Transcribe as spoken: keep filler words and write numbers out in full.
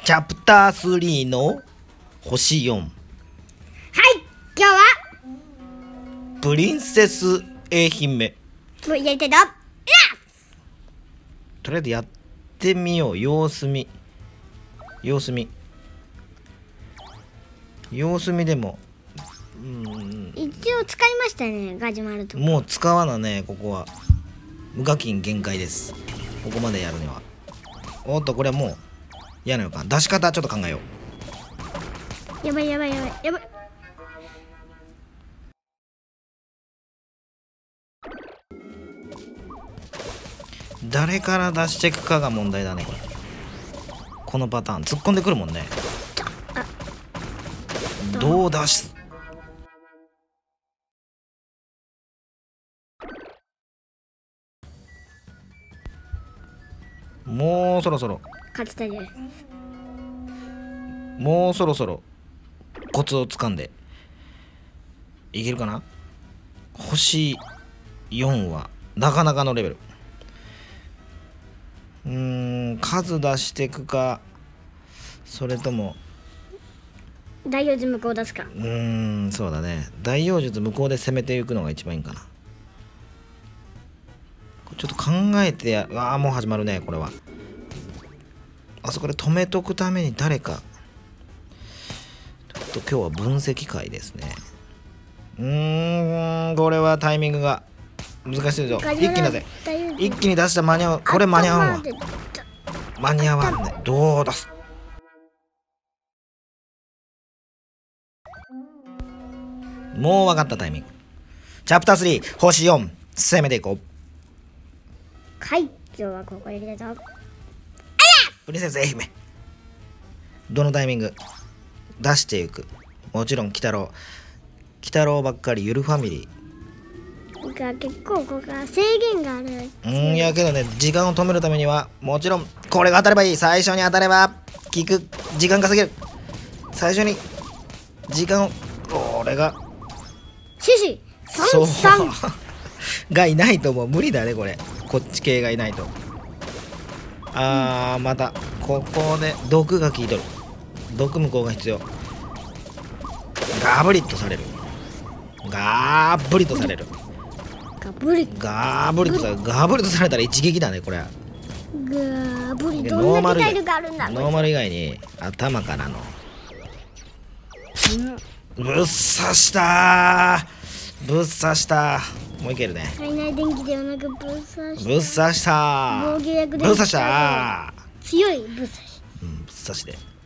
チャプタースリーの星よん。はい、 今日はプリンセス愛媛。 もうやりたいととりあえずやってみよう。様子見様子見様子見でもうん一応使いましたね。ガジュマルともう使わなね。ここは無課金限界です。ここまでやるには。おっとこれはもう嫌な予感。出し方ちょっと考えよう。やばいやばいやばいやばい。 誰から出していくかが問題だね。これこのパターン突っ込んでくるもんね。どう出す。もうそろそろ勝ちたいです。 もうそろそろコツをつかんでいけるかな。星よんはなかなかのレベル。うーん数出していくか、それとも大妖術向こう出すか。 うーんそうだね。大妖術向こうで攻めていくのが一番いいんかな。ちょっと考えてや。ああもう始まるね。これはあそこで止めとくために誰かちょっと今日は分析会ですね。うーんこれはタイミングが難しいぞ。一気に出せ。一気に出したら間に合う。これ間に合わんわ。間に合わんね。どう出す。もう分かったタイミング。チャプタースリー星よん攻めていこう。 はい、今日はここでやりたいと。 プリンセス愛媛。どのタイミング出していく。もちろん鬼太郎鬼太郎ばっかり。ゆるファミリーが結構ここが制限がある。 うんやけどね、時間を止めるためにはもちろんこれが当たればいい。最初に当たれば効く。時間稼げる。最初に時間をこれがシシサンサンがいないともう無理だね。これこっち系がいないと。あーまたここで毒が効いとる。毒向こうが必要。ガブリッとされる。ガーブリッとされる。 ガブリガーブリッとされる。ガブリッとされたら一撃だねこれ。 ガブリどんな体力あるんだ。 ノーマル以外に頭からのぶっ刺したー。ぶっ刺したー。もういけるね。 体内電気ではなくぶっ刺した。 ぶっ刺したー。 防御役でぶっ刺したー。 強いぶっ刺し。 うんぶっ刺して。